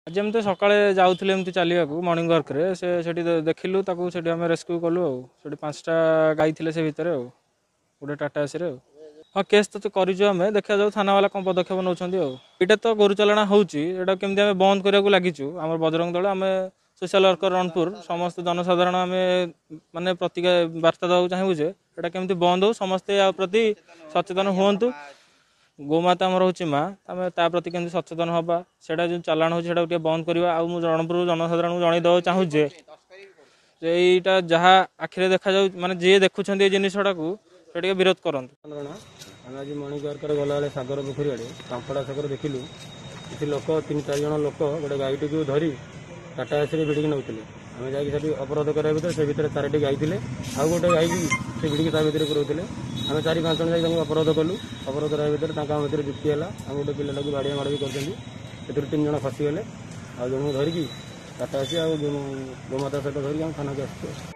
आज एमती सकाळे जाऊले एमती चलिया मॉर्निंग वर्क रे से देखिलु ताकू सेठी आम रेस्क्यू कलु आठ 5टा गाई थे से भितर गोटे टाटा एसी हाँ केस तो करें देखा जाऊ थाना वाला कौन पदक्षेप नौ ये तो गोरु चलना होटा केमती आम बंद करने लगिचु आम बजरंग दल आम सोशल वर्कर रणपुर समस्त जनसाधारण आम माने प्रति वार्ता देवाक चाहूँ जे यहाँ केमती बंद हो समस्ते प्रति सचेतन हूँ गोमाता आम हूँ माँ आम ता प्रति केमती सचेतन हवा से जो चालाण हो बंद करवा आउ रणपुर जनसाधारण जन देवा चाहूँ जे यहाँ जहाँ आखिरे देखा जाऊ माने जी देखुं ये जिनटा को विरोध करते आम आज मॉर्निंग वर्क गला सागर पोखरी आड़े कांपड़ा सागर देखिलु किसी लोक 3-4 जन लोक गोटे गाईटी को धरी टाटा एसी भिड़िकी नौले आम जाकि अपराध कराया भर से भितर 4टी गाई थे आउ गोटे गाई से भिड़िकी ता भर पुरोले आम 4-5 जन जाकि अपराध कलु अपराध कराया भर भर जुक्ति है आम गोटे पिलाटा को बाड़िया माड़ भी कर 3 जन फसीगले आ जन धरिकी टाटा एसी आ गोमाता सहित धरिकी आम थाना को आस।